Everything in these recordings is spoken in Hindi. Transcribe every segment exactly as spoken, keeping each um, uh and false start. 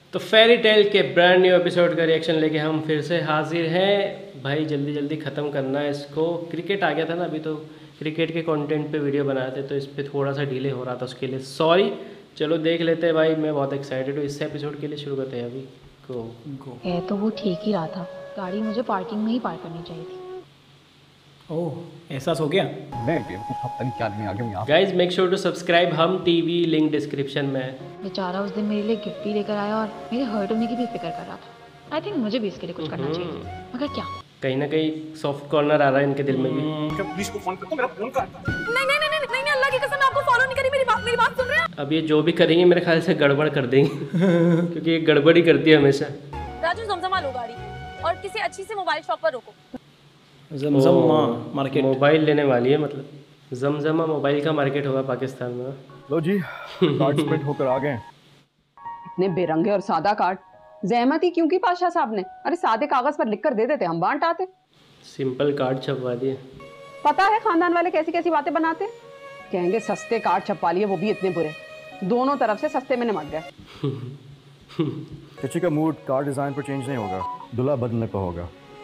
तो फेरी टेल के ब्रांड न्यू एपिसोड का रिएक्शन लेके हम फिर से हाजिर हैं भाई। जल्दी जल्दी ख़त्म करना है इसको। क्रिकेट आ गया था ना अभी, तो क्रिकेट के कंटेंट पे वीडियो बनाए थे, तो इस पे थोड़ा सा डिले हो रहा था, उसके लिए सॉरी। चलो देख लेते हैं भाई, मैं बहुत एक्साइटेड हूँ इस एपिसोड के लिए। शुरू करते हैं अभी। गो गो है तो वो ठीक ही रहा था, गाड़ी मुझे पार्किंग में ही पार्क करनी चाहिए थी। ओह, एहसास हो गया। मैं कुछ पता नहीं क्या लेने आ गया हूं यहाँ। Guys make sure to subscribe Hum TV, link description में। बेचारा उस दिन मेरे लिए गिफ्ट भी लेकर आया और मेरे हर्ट होने की भी फिक्र कर रहा था। आई थिंक मुझे भी इसके लिए कुछ करना चाहिए, मगर क्या? कहीं ना कहीं सॉफ्ट कॉर्नर आ रहा है इनके दिल में भी। प्लीज को फोन कर, मेरा फोन कर। नहीं नहीं नहीं नहीं नहीं, अल्लाह की कसम, मैं आपको फॉलो नहीं करी। मेरी बात मेरी बात सुन रहे हैं? अब ये जो भी करेंगे मेरे ख्याल से गड़बड़ कर देंगे क्योंकि ये गड़बड़ ही करती है हमेशा। राजू जमजमा लो गाड़ी और किसी अच्छी से मोबाइल शॉप पर रोको। जमजमा मार्केट मोबाइल लेने वाली है, मतलब जमजमा मोबाइल का मार्केट होगा पाकिस्तान में। लो जी, कार्ड स्प्लिट होकर आ गए। इतने बेरंगे और सादा कार्ड जहमत ही क्यों की पाशा साहब ने? अरे सादे कागज पर लिख कर दे देते, हम बांट आते। सिंपल कार्ड छपवा दिए। पता है खानदान वाले कैसी कैसी बातें बनाते हैं? कहेंगे सस्ते कार्ड छपवा लिए, वो भी इतने बुरे। दोनों तरफ से सस्ते में निमट गए। किसी का मूड कार्ड डिजाइन पर चेंज नहीं होगा, दूल्हा बदलने पर होगा।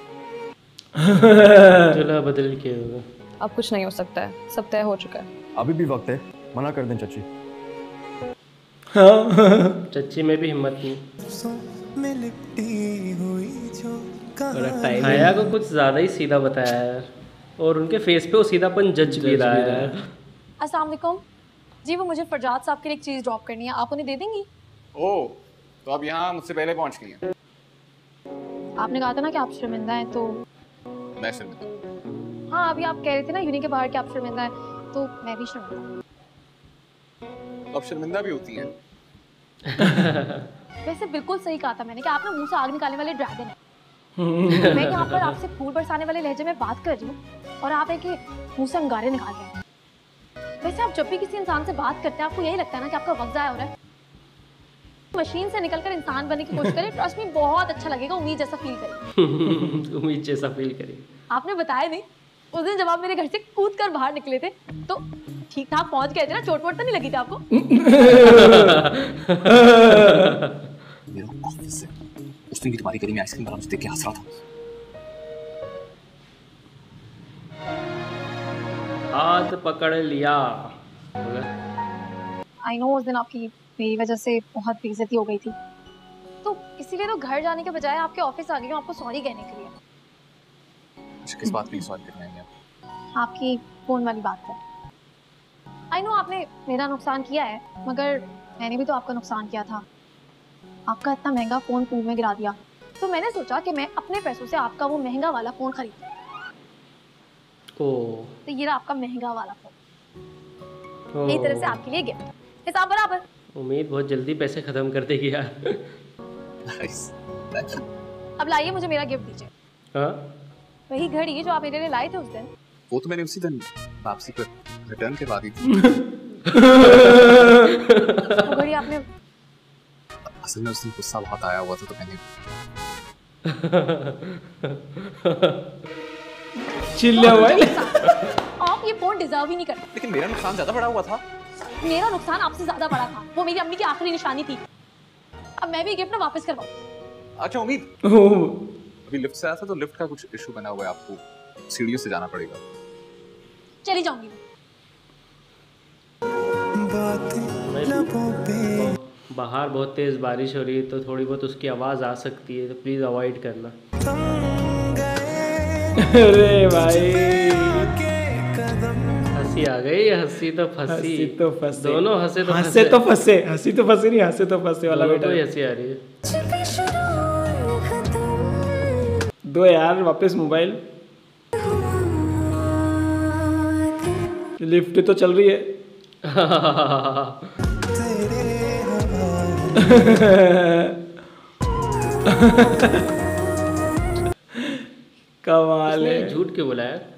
दूल्हा बदल के होगा। अब कुछ नहीं हो सकता है, सब तय हो चुका है। अभी भी वक्त है, मना कर दें चची। चच्ची में भी हिम्मत नहीं। हाया को कुछ ज़्यादा ही सीधा बताया यार, और उनके फेस पे वो सीधापन जज भी रहा है यार। अस्सलाम वालेकुम जी, वो मुझे फरजाद साहब के लिए एक चीज़ ड्रॉप करनी है, आप उन्हें दे देंगी? ओह, तो अब यहाँ मुझसे पहले पहुँच गई हैं। आपने कहा था ना कि आप शर्मिंदा हैं, तो मैं शर्मिंदा? हाँ, अभी आप कह रहे थे ना यूनी के बाहर कि आप शर्मिंदा हैं, तो मैं भी शर्मिंदा हूँ। अब शर्मिंदा भी होती हैं। वैसे बिल्कुल सही कहा था मैंने कि आप ना मुंह से आग निकालने वाले ड्रैगन हैं। मैं यहाँ पर आपसे फूल बरसाने वाले लहजे में बात कर रही हूँ और आप है कि मुंह से अंगारे निकाल रहे हैं। वैसे आप जब भी किसी इंसान से बात करते हैं, आपको यही लगता है ना कि आपका वक्त ज़ाया हो रहा है? मशीन से निकलकर इंसान बनने की कोशिश करें, ट्रस्ट में बहुत अच्छा लगेगा। उम्मीद जैसा फील करें। उम्मीद जैसा फील करें। आपने बताया नहीं उस दिन जब आप मेरे घर से कूद कर बाहर निकले थे, तो ठीक ठाक पहुंच गए थे ना? चोट वोट तो नहीं लगी थी आपको? मेरा ऑफिस है, उस दिन भी तुम्हारी गली में आइसक्रीम वाला मुझे देख के हंस रहा था। हाथ पकड़ लिया। आई नो उस दिन आपकी मेरी वजह से बहुत बेइज्जती हो गई थी, तो इसीलिए तो घर जाने के बजाय आपके ऑफिस आ गई हूँ आपको सॉरी कहने के लिए। किस बात की सॉरी करना है? आपकी फोन वाली बात है। आई नो आपने मेरा नुकसान किया है, मगर मैंने भी तो आपका नुकसान किया था। आपका इतना महंगा फोन पूल में गिरा दिया, तो मैंने सोचा कि मैं अपने पैसों से आपका वो महंगा वाला फोन खरीदूं। ओ, तो ये रहा आपका महंगा वाला फोन, एक तरह से आपके लिए गिफ्ट। हिसाब बराबर। उम्मीद बहुत जल्दी पैसे खत्म कर देगी यार। अब लाइए मुझे मेरा गिफ्ट दीजिए। हाँ? वही घड़ी जो आप मेरे लिए लाए थे उस दिन। वो तो मैंने उसी दिन वापसी पर रिटर्न करवा दी थी। वो घड़ी आपने असल में उस दिन गुस्सा बहुत आया हुआ था, तो मैंने चिल्ला हुआ है। आप ये फोन डिजर्व ही नहीं करते। लेकिन मेरा नुकसान ज्यादा बड़ा हुआ था। मेरा नुकसान आपसे ज्यादा बड़ा था, वो मेरी अम्मी की आखिरी निशानी थी। अब मैं भी गिफ्ट ना वापस करवाऊं। अच्छा उम्मीद, अभी लिफ्ट से आया था तो लिफ्ट का कुछ इशू बना हुआ है, आपको सीढ़ियों से जाना पड़ेगा। चली जाऊंगी मैं। बाहर बहुत तेज बारिश हो रही है, तो थोड़ी बहुत उसकी आवाज आ सकती है, तो प्लीज अवॉइड करना। अरे भाई, हंसी आ गई, हंसी तो फंसी। हंसी तो फंसे, दोनों हंसे तो हंसे तो फंसे, हंसी तो फंसे नहीं, हंसे तो फंसे वाला बेटा। दोनों हंसी आ रही है। दो यार वापस मोबाइल। लिफ्ट तो चल रही है। कमाल है। झूठ क्यों बोला है?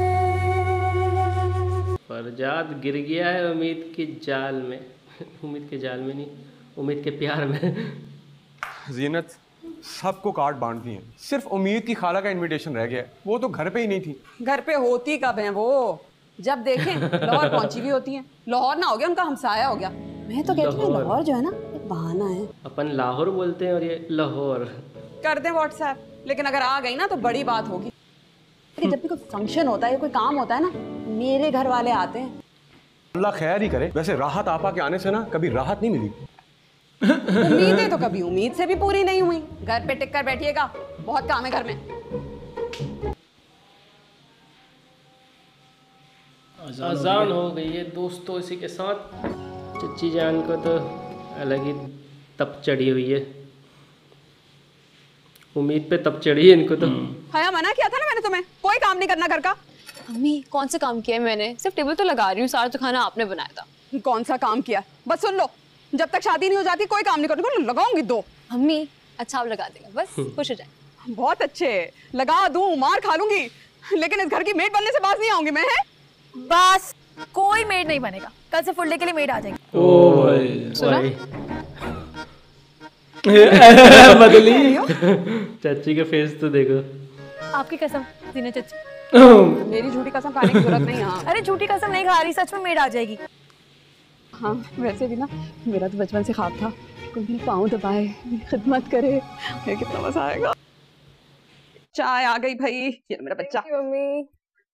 फरजाद गिर गया है उम्मीद के जाल में। उम्मीद के जाल में नहीं, उम्मीद के प्यार में। जीनत सबको कार्ड बांट दिए, सिर्फ उम्मीद की खाला का इनविटेशन रह गया, वो तो घर पे ही नहीं थी। घर पे होती कब है वो? जब देखें लाहौर पहुंची भी होती हैं। लाहौर ना हो गया उनका हमसाया हो गया। मैं तो कहती हूँ लाहौर जो है ना बहाना है। अपन लाहौर बोलते हैं और ये लाहौर। कर दे व्हाट्सएप, लेकिन अगर आ गई ना तो बड़ी बात होगी। कि जब भी कोई फंक्शन होता है, कोई काम होता है ना, मेरे घर वाले आते हैं। अल्लाह खैर ही करे। वैसे राहत आपा के आने से ना कभी राहत नहीं मिली। उम्मीदें तो कभी उम्मीद से भी पूरी नहीं हुई। घर पे टिक कर बैठिएगा, बहुत काम है घर में। अजान हो गई है दोस्तों। इसी के साथ चच्ची जान को तो अलग ही तप चढ़ी हुई है। उम्मीद पे तप चढ़ी है इनको तो। हया मना किया था ना मैंने तुम्हें, कोई काम नहीं करना घर का। अम्मी कौन सा काम किया है मैंने? सिर्फ टेबल तो लगा रही हूँ, सारा तो खाना आपने बनाया था। कौन सा काम किया? बस सुन लो, जब तक शादी नहीं हो जाती कोई काम नहीं करने, लगाऊंगी दो। अम्मी अच्छा आप लगा देगा, बस खुश हो जाए। बहुत अच्छे, लगा दूं, मार खा लूंगी, लेकिन इस घर की मेड बनने से बाज नहीं आऊंगी मैं। है बस कोई मेड नहीं बनेगा, कल से फुल डे के लिए मेड आ जाएगी। ओ भाई भाई बदली। चाची का फेस तो देखो। आपकी कसम जीना चाची। मेरी झूठी कसम खाने की जरूरत नहीं है। हाँ। अरे झूठी कसम नहीं खा रही, सच में मेड आ जाएगी। हाँ वैसे भी ना मेरा तो बचपन से ख्वाब था कोई मेरे पाँव दबाए, मेरी खिदमत करे, मुझे कितना मजा आएगा। चाय आ गई भाई, ये मेरा बच्चा। मम्मी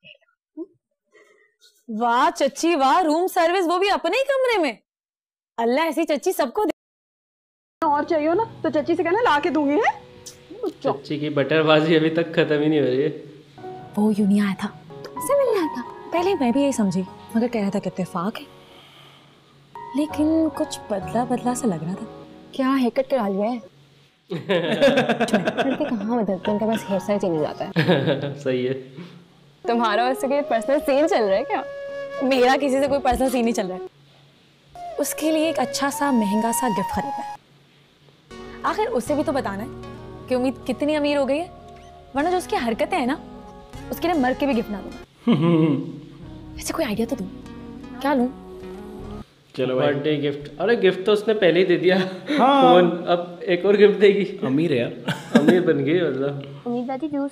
वाह चच्ची वाह, रूम सर्विस वो भी अपने ही कमरे में। अल्लाह ऐसी चच्ची सबको दे। और चाहिए ना तो चच्ची से कहना ला के दूंगी। है चच्ची की बटरबाजी अभी तक खत्म ही नहीं हो रही है। वो यूं नहीं आया था, तुमसे मिलने आया था। पहले मैं भी यही समझी, मगर कह रहा था कि इत्तेफाक है, लेकिन कुछ बदला बदला सा लग रहा था। क्या हेयर कट करा लिया है? लड़के कहाँ बदलते, उनका बस हेयर स्टाइल चेंज हो जाता है। सही है। तुम्हारा उससे कोई पर्सनल सीन चल रहा है क्या? मेरा किसी से कोई पर्सनल सीन नहीं चल रहा है। उसके लिए एक अच्छा सा महंगा सा गिफ्ट खरीदना है। आखिर उसे भी तो बताना है कि उम्मीद कितनी अमीर हो गई है, वरना जो उसकी हरकतें हैं ना, उसके लिए मर के भी गिफ्ट ना दूंगा। वैसे कोई आइडिया तो दो, क्या लूं? चलो भाई, बर्थडे गिफ्ट। अरे गिफ्ट तो उसने पहले ही दे दिया। हाँ। फोन, अब एक और गिफ्ट देगी। अमीर है यार। अमीर बन गई मतलब। उम्मीद दादी जूस।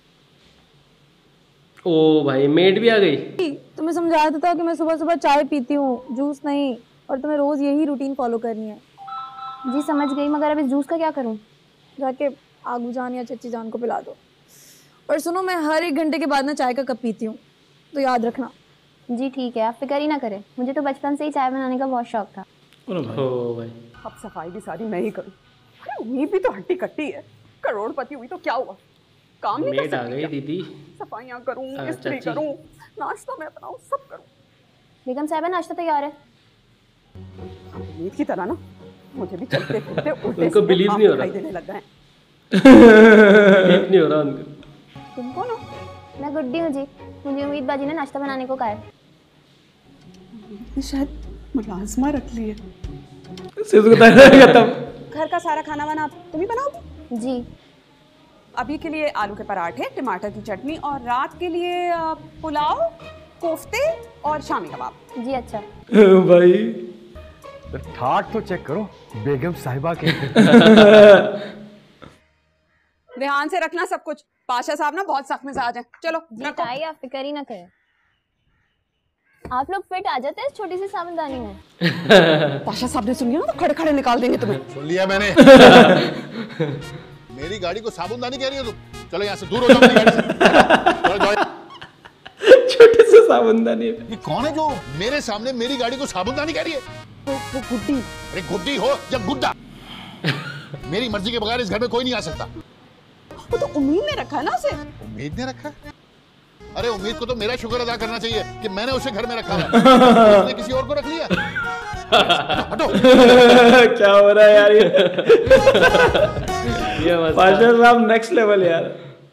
ओ भाई मेड भी आ गई। तुम्हें समझाया था कि मैं सुबह सुबह चाय पीती हूँ, जूस नहीं, और तुम्हें रोज यही रूटीन फॉलो करनी है। जी समझ गई, मगर अब इस जूस का क्या करूं? जाके आगू जान या चच्ची जान को पिला दो। और सुनो, मैं हर एक घंटे के बाद ना चाय का कप पीती हूँ, तो याद रखना। जी ठीक है, आप फिक्र ही ना करें, मुझे तो बचपन से ही चाय बनाने का बहुत शौक था। ओ भाई अब सफाई भी सारी मैं ही करूँ। अरे उम्मीद भी तो हट्टी कट्टी है, करोड़पति हुई तो क्या हुआ, काम नहीं कर मेड आ सकती गई क्या? दीदी। सफाइयाँ करूँ, हाँ, इस्त्री चाची। करूँ, नाश्ता मैं बनाऊँ, सब करूँ। बेगम साहब नाश्ता तैयार है। उम्मीद की तरह ना मुझे भी चलते फिरते उल्टे उनको सीधे believe काम नहीं हो रहा। दिखाई देने लग गए। ठीक नहीं हो रहा उनको। तुम कौन हो? मैं गुड्डी हूँ जी, मुझे उम्मीद बाजी ने नाश्ता बनाने को कहा है। शायद मुलाजमा रख ली है। घर का सारा खाना वाना तुम ही बनाओगी? जी। अभी के लिए आलू के पराठे, टमाटर की चटनी, और रात के लिए अ, पुलाव, कोफ्ते और शामी कबाब। जी अच्छा। भाई ठाट तो चेक करो बेगम साहिबा के। ध्यान से रखना सब कुछ। पाशा साहब ना बहुत सख्त मिजाज हैं। चलो जी रखो। ताई आप फिक्र ही ना करें। आप लोग फिट आ जाते हैं इस छोटी सी साबुनदानी में। पाशा साहब ने सुन लिया ना तो खड़े खड़े निकाल देंगे तुम्हें। सुन लिया मैंने। मेरी गाड़ी को साबुनदानी कह रही हो तुम? चलो यहाँ से दूर हो जाओ मेरी गाड़ी से। चलो जाओ। छोटे से साबुनदानी। ये कौन है जो मेरे सामने मेरी गाड़ी को साबुनदानी कह रही है? वो, वो गुड्डी। अरे गुड्डी हो या गुड्डा, मेरी मर्जी के बगैर इस घर में कोई नहीं आ सकता। वो तो उम्मीद ने रखा है ना उसे। उम्मीद ने रखा? अरे उम्मीद को तो मेरा शुक्र अदा करना चाहिए कि मैंने उसे घर में रखा है। उसने किसी और को रख लिया। हटो। क्या हो रहा है यार ये? ये मस्त पाशा साहब नेक्स्ट लेवल यार।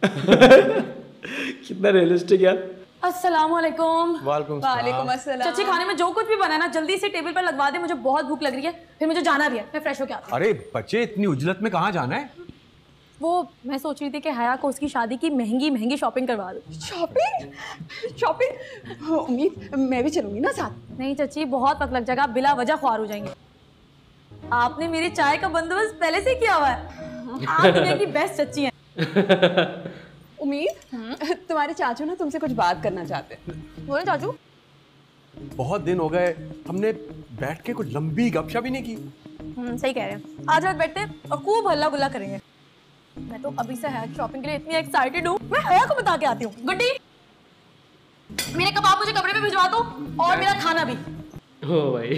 कितना रियलिस्टिक यार। अस्सलामुअलैकुम। वालेकुम वालेकुम अस्सलाम। चच्ची खाने में जो कुछ भी बना ना जल्दी से टेबल पर लगवा दे, मुझे बहुत भूख लग रही है, फिर मुझे जाना भी है, मैं फ्रेश होके आती हूँ। अरे बच्चे इतनी उजलत में कहाँ जाना है? वो मैं सोच रही थी कि हया को उसकी शादी की महंगी महंगी शॉपिंग करवा दो। शॉपिंग? शॉपिंग? उम्मीद मैं भी चलूंगी ना साथ। नहीं चच्ची, बहुत वक्त लग जाएगा, आप बिला वजह ख्वार हो जाएंगे। आपने मेरी चाय का बंदोबस्त पहले से किया हुआ है। आप दुनिया की बेस्ट चच्ची हैं। उम्मीद तुम्हारे चाचू ना तुमसे कुछ बात करना चाहते हैं। बोलो चाचू। बहुत दिन हो गए हमने बैठ के कुछ लंबी गपशप भी नहीं की। हम्म सही कह रहे हैं। आज रात बैठते हैं और खूब हल्ला गुल्ला करेंगे। मैं तो अभी से हया की शॉपिंग के लिए इतनी एक्साइटेड हूँ। मैं हया को बता के आती हूँ। गुड्डी, मेरे कबाब मुझे कमरे में भिजवा दो और मेरा खाना भी। हो भाई।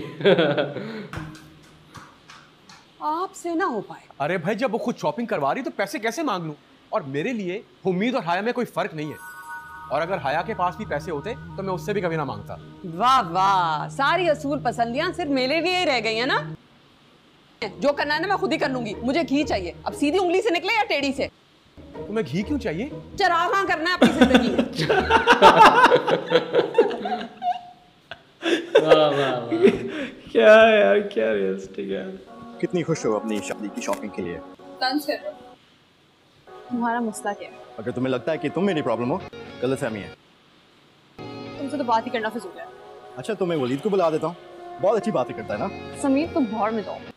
आपसे ना हो पाए। अरे भाई जब वो खुद शॉपिंग करवा रही तो पैसे कैसे मांग लूं? और मेरे लिए उम्मीद और हाया में कोई फर्क नहीं है। और अगर हाया के पास भी पैसे होते तो मैं उससे भी कभी ना मांगता। वाह वाह, सारी असूल पसंदियां सिर्फ मेरे लिए ही रह गई है ना। जो करना है ना मैं खुद ही कर लूंगी। मुझे घी चाहिए। अब सीधी उंगली से निकले या टेढ़ी से? तुम्हें घी क्यों चाहिए? चरागा करना है अपनी जिंदगी में। वाह वाह वाह, क्या यार, क्या रियलिस्टिक यार। कितनी खुश हो अपनी शादी की शॉपिंग के लिए? तुम्हारा मसला क्या है? अगर तुम्हें लगता है कि तुम मेरी प्रॉब्लम हो, गलतफहमी है। तुमसे तो बात ही करना फिजूल है। अच्छा तो मैं वलीद को बुला देता हूँ, बहुत अच्छी बातें करता है ना। समीर तुम भौर में जाओ।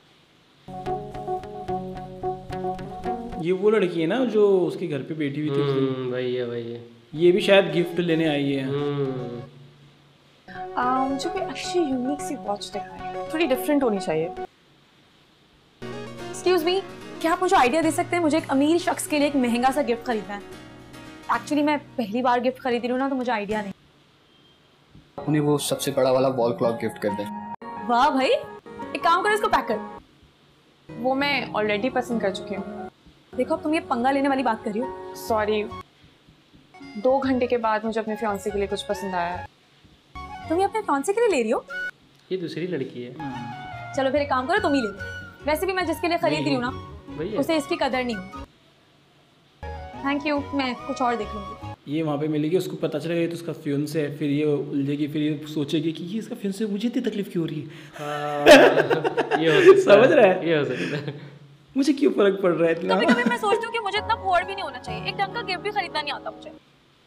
ये वो लड़की है ना जो उसके घर पे बैठी हुई थी उस दिन। हम्म, वही है वही है। ये भी शायद गिफ्ट लेने आई है। हम्म, आ, मुझे कोई अच्छी यूनिक सी वॉच दिखाएं, थोड़ी डिफरेंट होनी चाहिए। एक्सक्यूज मी, क्या आप मुझे आइडिया दे सकते हैं? मुझे एक अमीर शख्स के लिए एक महंगा सा गिफ्ट खरीदना है। एक्चुअली मैं पहली बार गिफ्ट खरीद रही हूँ ना, तो मुझे आइडिया नहीं। उन्हें वो सबसे बड़ा वाला वॉल क्लॉक गिफ्ट कर दे। वाह भाई, एक काम करो, इसको पैक कर। वो मैं ऑलरेडी पसंद कर चुकी हूँ। देखो अब तुम ये पंगा लेने वाली बात कर रही हो। सॉरी, दो घंटे के बाद मुझे अपने फियांसे के लिए कुछ पसंद आया है। तुम ये अपने फियांसे के लिए ले रही हो? ये दूसरी लड़की है। चलो फिर एक काम करो, तुम ही ले लो। वैसे भी मैं जिसके लिए खरीद रही हूँ ना, वही है। उसे इसकी कदर नहीं हो। थैंक यू, मैं कुछ और देख लूंगी। ये वहाँ पे मिलेगी, उसको पता चलेगा ये तो उसका फियांसे है, फिर ये उलझेगी, फिर ये सोचेगी कि ये इसका फियांसे, मुझे इतनी तकलीफ क्यों हो रही है। ये हो सकता समझ रहा है? ये हो सकता है। मुझे क्यों फर्क पड़ रहा है इतना। कभी कभी मैं सोचती हूँ कि मुझे इतना पुअर भी नहीं होना चाहिए। एक ढंग का गिफ्ट भी खरीदना नहीं आता मुझे।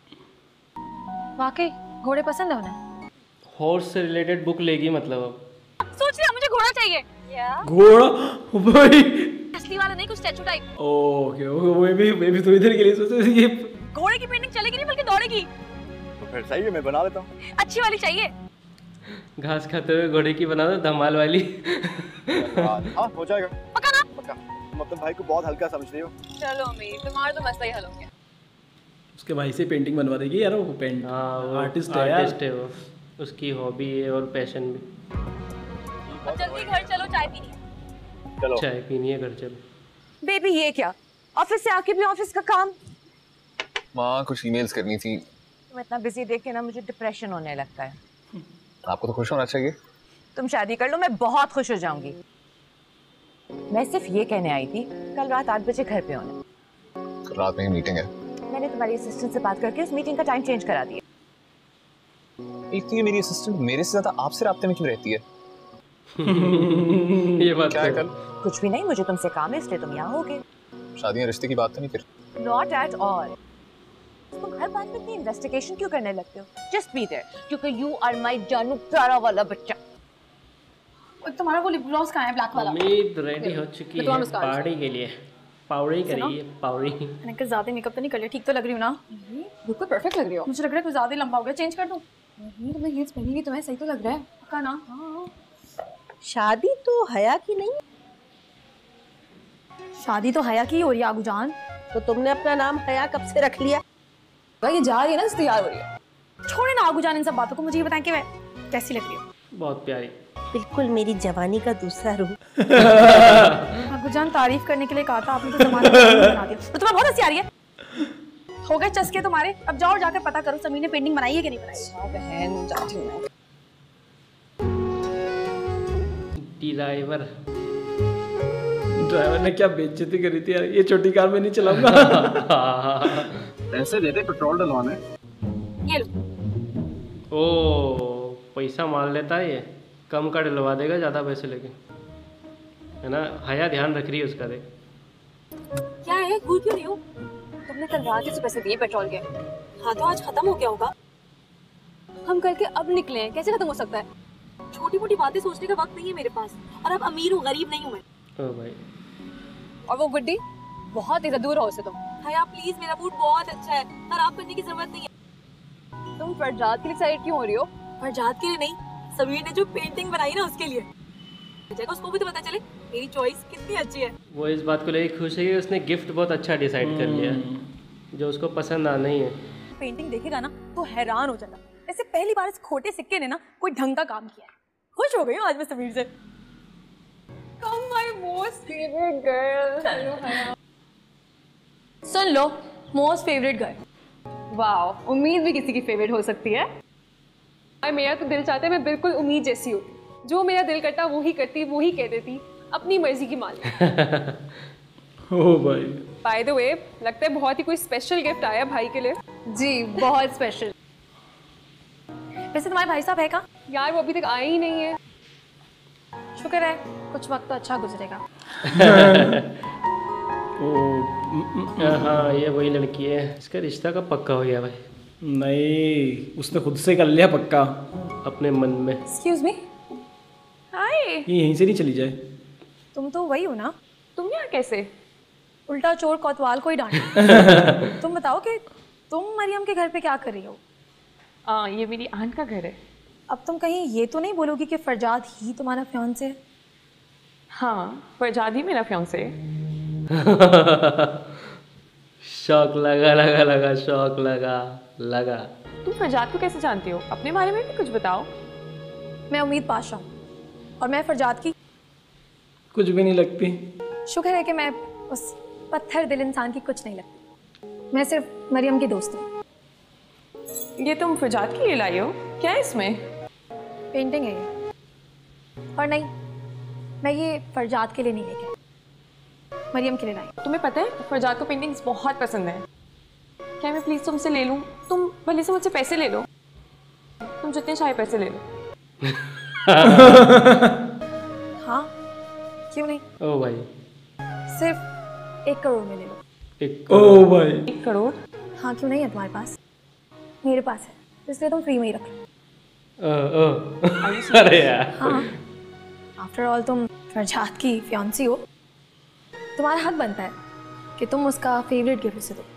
वाकई घोड़े पसंद है उन्हें? हॉर्स से रिलेटेड बुक लेगी मतलब अब। सोच लिया, मुझे घोड़ा चाहिए। क्या? घोड़ा भाई? असली वाला नहीं, कुछ स्टैचू टाइप। ओके ओके, मैं भी मैं भी थोड़ी देर के लिए सोच रही थी ये घोड़े की पेंटिंग चलेगी नहीं बल्कि दौड़ेगी। तो फिर सही है, मैं बना लेता हूँ। अच्छी वाली चाहिए। घास खाते हुए घोड़े की बना दो, धमाल वाली। हाँ हो जाएगा। पक्का ना? पक्का। तुम अपने भाई को बहुत हल्का समझ रही हो। चलो अमीर, तुम्हारा तो मसला ही हल हो गया। उसके भाई से पेंटिंग बनवा देगी यार, वो पेंट। हाँ वो आर्टिस्ट है यार। आर्टिस्ट है वो, उसकी हॉबी है और पैशन भी। अब जल्दी घर चलो, चाय पीनी है। चलो चाय पीनी है, घर चलो। बेबी ये क्या, ऑफिस से आके भी ऑफिस का काम? माँ कुछ ईमेल्स करनी थी। तुम इतना बिजी देख के ना मुझे डिप्रेशन होने लगता है। आपको तो खुश होना चाहिए। तुम शादी कर लो, मैं बहुत खुश हो जाऊंगी। मैं सिर्फ ये कहने आई थी, कल रात आठ बजे घर पे होना। कल रात में ही मीटिंग है। मैंने तुम्हारी असिस्टेंट से बात करके उस मीटिंग का टाइम चेंज करा दिया। एक तो ये मेरी असिस्टेंट मेरे से ज्यादा आपसे राब्ते में क्यों रहती है? ये बात क्या है कल? कुछ भी नहीं, मुझे तुमसे काम है इसलिए तुम यहाँ होगे। शादियां रिश्ते की बात तो नहीं फिर? Not at all. तुम हर बात में इतनी इन्वेस्टिगेशन क्यों करने लगते हो? जस्ट बी देयर, क्योंकि यू आर माय जानू प्यारा वाला बच्चा। तुम्हारा वो लिप ग्लॉस कहाँ है, ब्लैक वाला? उम्मीद रेडी हो चुकी तो है हम इसका पार्टी के लिए। पावड़ी करिए पावड़ी। मैंने कहा ज्यादा मेकअप तो नहीं कर लिया, ठीक तो लग रही हूँ ना? बिल्कुल परफेक्ट लग रही हो। मुझे लग रहा है कुछ ज्यादा लंबा हो गया, चेंज कर दूँ? नहीं, तुमने हील्स पहनी हुई, तुम्हें सही तो लग रहा है। पक्का ना? हाँ। शादी तो हया की नहीं? शादी तो हया की हो रही है आगू जान। तो तुमने अपना नाम हया कब से रख लिया? भाई ये जा रही है ना, इसलिए तैयार हो रही है। छोड़े ना आगू जान इन सब बातों को, मुझे ये बताएं कि मैं कैसी लग रही हूँ। बहुत प्यारी। बिल्कुल मेरी जवानी का दूसरा रूप। आगू जान तारीफ करने के लिए कहा था आपने, तो जमाना बना दिया। तो तुम्हें बहुत हंसी आ रही है। हो गए चस्के तुम्हारे, अब जाओ जाकर पता करो समीर ने पेंटिंग बनाई है कि नहीं बनाई। बहन जाती हूँ मैं। ड्राइवर ड्राइवर ने क्या बेइज्जती करी थी यार, ये छोटी कार में नहीं चलाऊंगा। पैसे देते पेट्रोल डलवाने। ये लो। ओ पैसा मान लेता है ये, कम का डलवा देगा ज़्यादा पैसे लेके, है ना? हया ध्यान रख रही है उसका। देख क्या है, भूल क्यों रही हो? तुमने कल रात से पैसे दिए पेट्रोल के। हाँ तो आज खत्म हो गया होगा। हम कल के अब निकले हैं, कैसे खत्म हो सकता है? छोटी मोटी बातें सोचने का वक्त नहीं है मेरे पास, और अब अमीर हूँ, गरीब नहीं हूँ मैं। ओ भाई। और वो गुड्डी बहुत इधर दूर हो से तुम। हया प्लीज, मेरा मूड बहुत अच्छा है, खराब करने की जरूरत नहीं है। तुम फरजाद के लिए एक्साइटेड क्यों हो रही हो? फरजाद के लिए नहीं, समीर ने जो पेंटिंग बनाई ना उसके लिए। जाएगा, उसको भी तो पता चले मेरी चॉइस कितनी अच्छी है। वो इस बात को लेकर खुश है कि उसने गिफ्ट बहुत अच्छा डिसाइड कर लिया जो उसको पसंद आना ही है। पेंटिंग देखेगा ना तो हैरान हो जाएगा, ऐसे पहली बार इस खोटे सिक्के ने ना कोई ढंग का काम किया है। खुश हो गई हूँ आज मैं समीर से। Come my most favorite girl। सुन लो, मोस्ट फेवरेट गर्ल। वाह, उम्मीद भी किसी की फेवरेट हो सकती है। और मेरा तो दिल चाहता है मैं बिल्कुल उम्मीद जैसी होती, जो मेरा दिल करता वो ही करती, वो ही कह देती, अपनी मर्जी की मालिक। ओ भाई, बाय द वे लगता है बहुत ही कोई स्पेशल गिफ्ट आया भाई के लिए। जी बहुत स्पेशल। वैसे तुम्हारे भाई साहब है कहाँ? यार वो अभी तक आए ही नहीं है। शुक्र है, कुछ वक्त तो अच्छा गुजरेगा। हाँ ये वही लड़की है, इसका रिश्ता कब पक्का हो गया भाई? नहीं, उसने खुद से कर लिया पक्का अपने मन में। Excuse me. हाय। ये यहीं से नहीं चली जाए। तुम तो वही हो ना? तुम यहाँ कैसे? उल्टा चोर कोतवाल को ही डांट। तुम बताओ कि तुम मरियम के घर पे क्या कर रही हो? आ, ये मेरी आंट का घर है। अब तुम कहीं ये तो नहीं बोलोगी कि फरजाद ही तुम्हारा फियांसे है? हाँ, फरजाद ही मेरा फियांसे है। शौक लगा लगा लगा शौक लगा लगा। तुम फरजाद को कैसे जानती हो? अपने बारे में भी कुछ बताओ। मैं उम्मीद पाशा हूँ और मैं फरजाद की कुछ भी नहीं लगती। शुक्र है कि मैं उस पत्थर दिल इंसान की कुछ नहीं लगती। मैं सिर्फ मरियम की दोस्त हूँ। ये तुम फरजाद के लिए लाई हो? क्या है इसमें? पेंटिंग है ये। और नहीं, मैं ये फरजाद के लिए नहीं लेके आई, मरियम के लिए लाई। तुम्हें पता है फरजाद को पेंटिंग्स बहुत पसंद है। क्या मैं प्लीज तुमसे ले लूं? तुम भले से मुझसे पैसे ले लो, तुम जितने चाहे पैसे ले लो। हाँ क्यों नहीं? ओ भाई, सिर्फ एक करोड़ में ले लो। एक ओ भाई, एक करोड़? हाँ क्यों नहीं है तुम्हारे पास? मेरे पास है, इसलिए तुम फ्री में ही रख लो। ओ, ओ। अरे यार। हाँ, आफ्टर ऑल तुम फरजाद की फियांसी हो, तुम्हारा हक बनता है कि तुम उसका फेवरेट गिफ्ट उसे दो।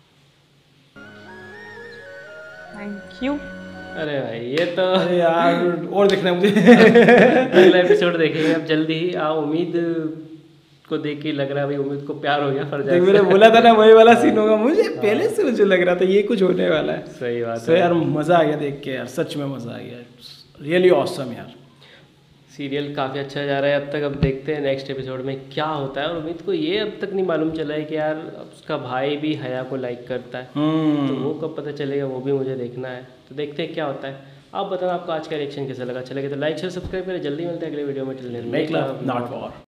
Thank you. अरे भाई ये तो अरे यार और देखना है मुझे। अगला एपिसोड देखेंगे अब जल्दी ही। आ उम्मीद को देख के लग रहा है भाई उम्मीद को प्यार हो गया फरजाद से। मैंने बोला था ना वही वाला सीन होगा, मुझे पहले से मुझे लग रहा था ये कुछ होने वाला है। सही बात so है यार, मजा आ गया देख के यार, सच में मजा आ गया, रियली ऑसम यार। सीरियल काफ़ी अच्छा जा रहा है अब तक। अब देखते हैं नेक्स्ट एपिसोड में क्या होता है। और उम्मीद को ये अब तक नहीं मालूम चला है कि यार उसका भाई भी हया को लाइक करता है, तो वो कब पता चलेगा वो भी मुझे देखना है। तो देखते हैं क्या होता है। आप बताना आपको आज का रिएक्शन कैसा लगा। चलेगा तो लाइक शेयर सब्सक्राइब करें। जल्दी मिलते हैं अगले वीडियो में। Till then make love not war.